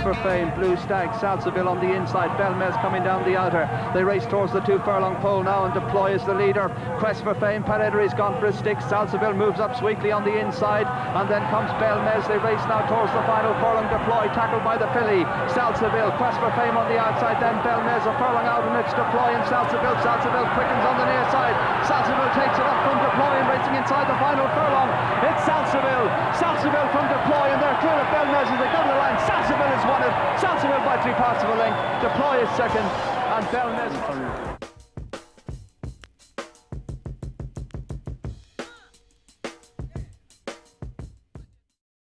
for Fame, Blue Stag, Salsaville on the inside, Belmez coming down the outer. They race towards the 2 furlong pole now, and Deploy is the leader. Quest for Fame, Parederi's gone for a stick. Salsaville moves up sweetly on the inside, and then comes Belmez. They race now towards the final furlong. Deploy tackled by the filly. Salsaville, Quest for Fame on the outside, then Belmez a furlong out, and it's Deploy and Salsaville. Salsaville quickens on the near side. Salsaville takes it up from Deploy and racing inside the final furlong. It's Salsaville. Salsaville from Deploy, and they're clear of Belmez as they go to the line. Salsaville has won it. Salsaville by 3 parts of a length. Deploy is second, and Belmez.